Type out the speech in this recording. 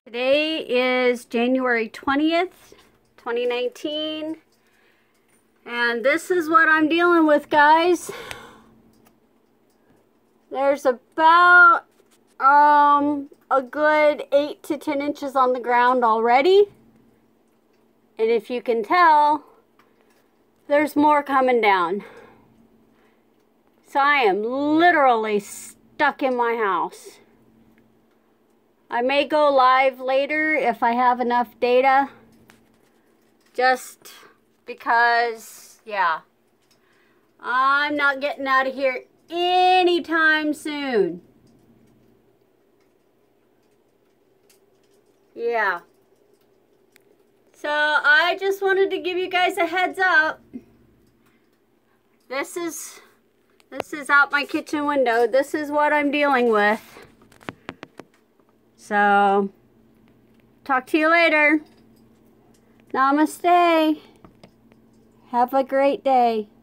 Today is January 20th, 2019, and this is what I'm dealing with, guys. There's about a good 8 to 10 inches on the ground already, and if you can tell, there's more coming down. So I am literally stuck in my house. I may go live later if I have enough data, just because, yeah, I'm not getting out of here anytime soon. Yeah. So I just wanted to give you guys a heads up. This is out my kitchen window. This is what I'm dealing with. So, talk to you later. Namaste. Have a great day.